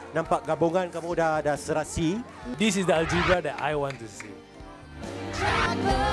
nampak gabungan kamu dah serasi. This is the algebra that I want to see.